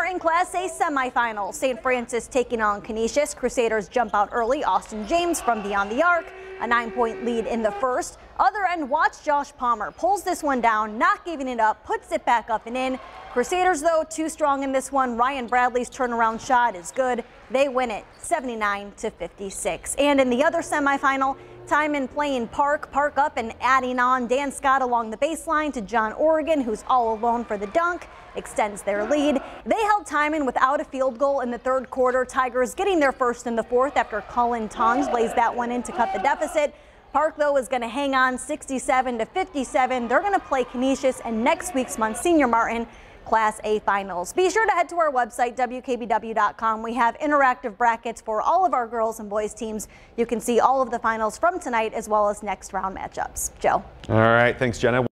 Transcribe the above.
in Class A semifinals. St. Francis taking on Canisius. Crusaders jump out early. Austin James from beyond the arc. A 9-point lead in the first. Other end, watch Josh Palmer. Pulls this one down, not giving it up, puts it back up and in. Crusaders, though, too strong in this one. Ryan Bradley's turnaround shot is good. They win it 79-56. And in the other semifinal, Timon playing Park up and adding on Dan Scott along the baseline to John Oregon, who's all alone for the dunk, extends their lead. They held Timon without a field goal in the third quarter. Tigers getting their first in the fourth after Cullen Tonge lays that one in to cut the deficit. Park, though, is going to hang on 67-57. They're going to play Canisius and next week's Monsignor Martin Class A finals. Be sure to head to our website, WKBW.com. We have interactive brackets for all of our girls and boys teams. You can see all of the finals from tonight as well as next round matchups. Joe. All right. Thanks, Jenna.